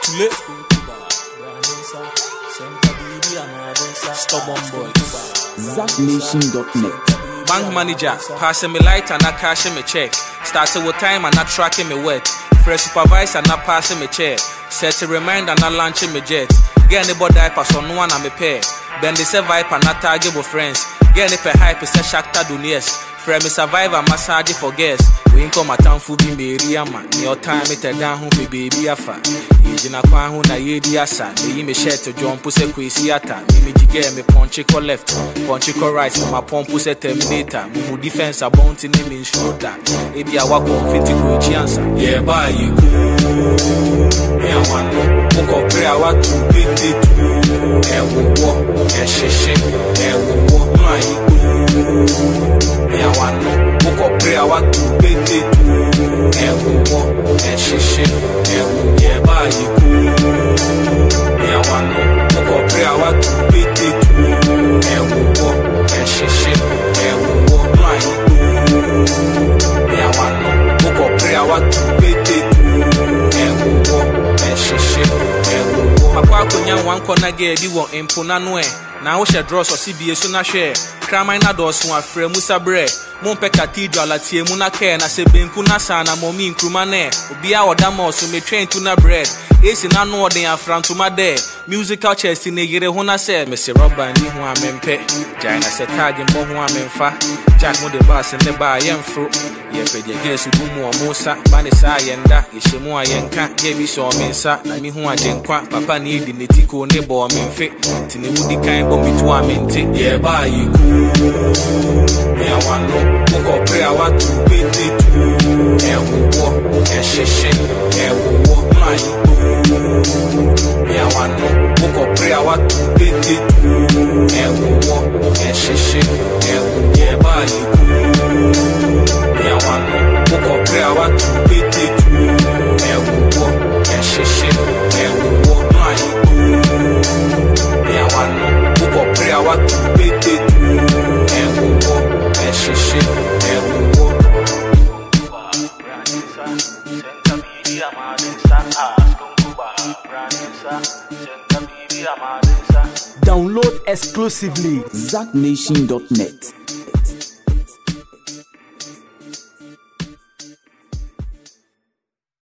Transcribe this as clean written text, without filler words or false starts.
Tule. Stubborn boys. ZachNation.net. Bank manager, passing me light and not cashing me check. Started with time and not tracking me wet. Fresh supervisor not passing me check. Set a reminder not launching me jet. Get anybody diaper so no one and me pay. Then they say viper not target with friends. Get any per hype say Shakhtar Donetsk. Frame me survivor massage for guests. We ain't come a town for being baby man. Your time it down who be baby afa. Ejina kwa hu na yedi asa. Me me shirt to jump puse kwesi ata. Me jige me punch ko left, punch ko right. My pump puse terminator. Me defense a bounty name in shoulder. Ebi a wako fiti ko chiansa. Yeah ba you go. Me a one. Uko pray a wa to beat it. E wo e sheshe. E wo my go. Me a one. Uko pray a wa to beat it. E wo e sheshe. E wo yeah ba you go. Me a one. Uko pray a wa to beat it. E wo e sheshe. E wo my go. Me a one. Uko pray a wa to beat it. E wo e sheshe. E wo papa konya wan kona ge di wo impona no e na wo she draw so CBA so na hwe kraman na do so afre musa bre mo pe cathedral atie mu na ke na se benku na sa na mo mi nkruma na obi a oda mo so me train to na bread esi na no odin afrantuma de musical chest ne yire ho na se me se rubber ni ho amempe jai na se tag mo ho amemfa jack mo de bass ne ba yemfro ye pe de gesu bu mo musa ba ne sa yenda ye mu ayenka ye bi so mensa na mi ho agenkwa papa ni di netiko ne bo memfe tini wudi kan bo mi to amente ye ba yi ku me a wano uko pray a wa to beat it e wo e sheshe e wo my me a wano uko pray a wa to beat it e wo e sheshe e wo ye ba yi ku me a wano uko pray a wa to beat it e wo e sheshe e wo my me a wano uko pray a wa to beat it e wo e sheshe e wo Download exclusively ZachNation.net.